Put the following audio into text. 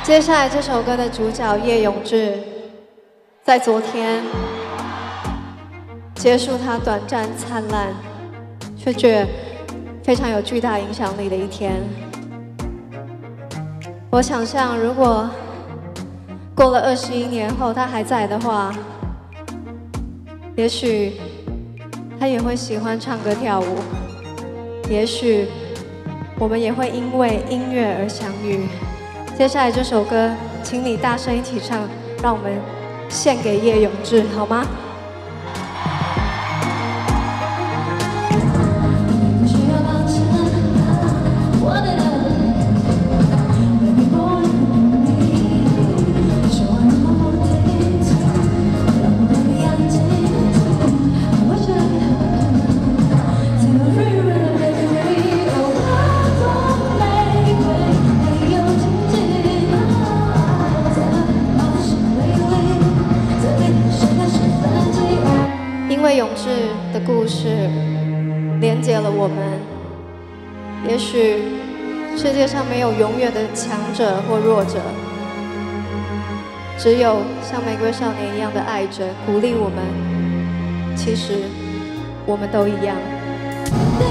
接下来这首歌的主角叶永志，在昨天结束他短暂灿烂，却觉非常有巨大影响力的一天。我想象，如果过了21年后他还在的话，也许他也会喜欢唱歌跳舞，也许我们也会因为音乐而相遇。接下来这首歌，请你大声一起唱，让我们献给叶永志，好吗？因为永志的故事连接了我们，也许世界上没有永远的强者或弱者，只有像玫瑰少年一样的爱着、鼓励我们。其实我们都一样。